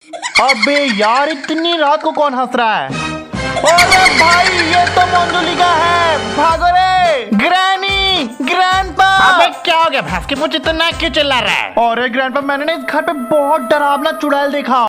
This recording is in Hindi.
अबे यार, इतनी रात को कौन हंस रहा है? अरे भाई, ये तो मंजुलिका है, भागो रे। Granny, grandpa. अबे क्या हो गया? भैंस की पूंछ इतना क्यों चिल्ला रहा है? अरे ग्रैंडपा, मैंने ना इस घर पे बहुत डरावना चुड़ैल देखा।